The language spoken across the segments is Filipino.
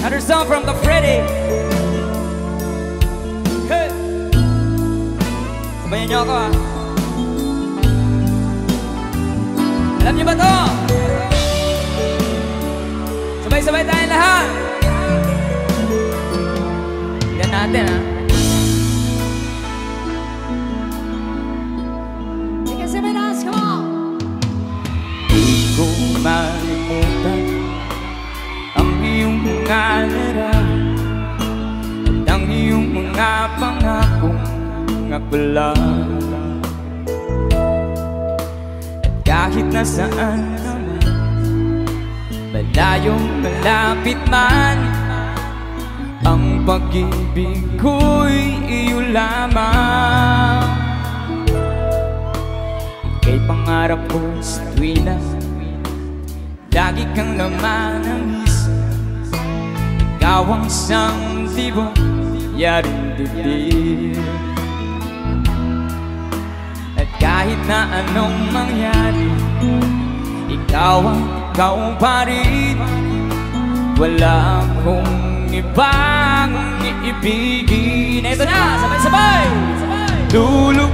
Another song from the Freddy. Hey. Sabayan niyo ako ah. Alam niyo ba to? Sabay-sabay tayong lahat. Tignan natin ah. Sige, sabay na, come on! Di ko malimutan ang iyong mga larawan at ang iyong mga pangakong akbalan. At kahit nasaan naman, malayong malapit man, ang pag-ibig ko'y iyo lamang. Ika'y pangarap ko sa tuwina, lagi kang laman ng isip. Ikaw ang isang tibong yaring dibdib. At kahit na anong mangyari, ikaw pa rin. Wala akong ibang iibigin. Ito na, sabay-sabay! Lulog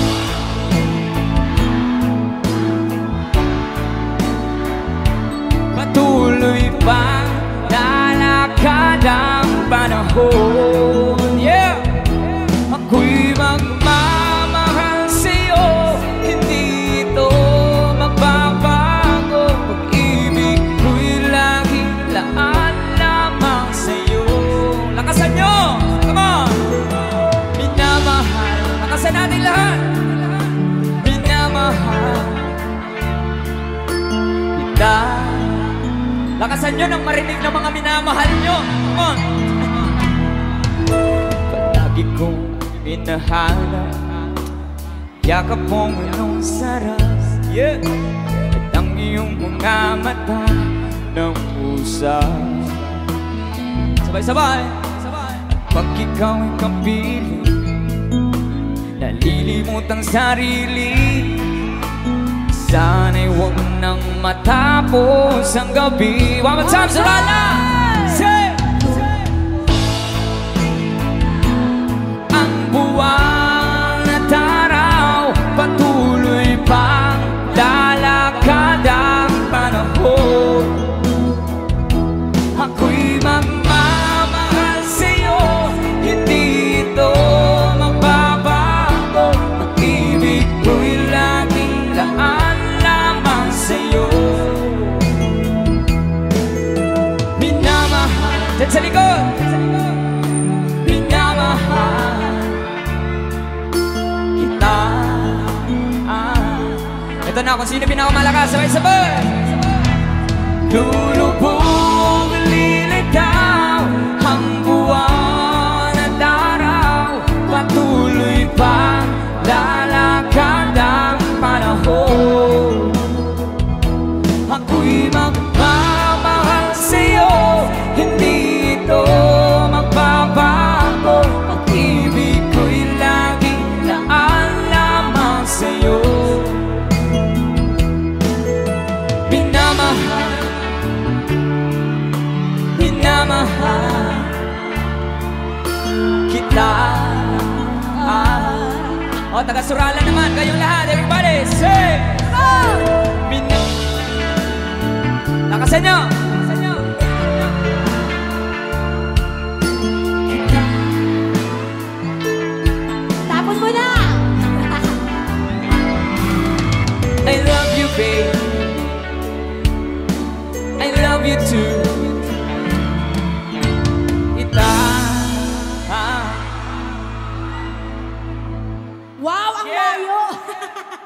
patuloy pang lalakad ang panahon. Yeah! Ako'y magmamahal sa'yo, hindi ito magbabago. Pag-ibig ko'y laging laan lamang sa'yo. Lakasan nyo! Come on! Minamahal. Lakasan natin lahat. Minamahal kita. Lakasan nyo nang marinig ng mga minamahal nyo. Come on! Palagi kong inahanap yakap mong anong sarap. Yeah! At ang iyong mga mata ng pusa. Sabay-sabay! Pag ikaw ay kapiling, nalilimot ang sarili. Sana'y huwag nang matapos ang gabi. One more time, Sarala! Say! Ang buwan at araw, patuloy pang lalakad ang panahon. Ako'y magmamahal sa'yo, hindi ito magbabago. Pag-ibig ko'y laging laan lamang sa'yo. Minamahal. Diyan sa likod. Minamahal kita. Ito na kung sino pinakamalakas. Sabay-sabay. Lulubog, lilitaw ang buwan at araw, patuloy pang lalakad ang panahon. Ako'y magmamahal sa'yo, hindi ito magbabago. Pag-ibig ko'y laging laan lamang sa'yo. Minamahal, minamahal kita. O, taga-Surala naman, kayong lahat, everybody, say! Lakasan nyo! Tapon mo na! I love you, babe. I love you too. Kita. Wow, ang layo!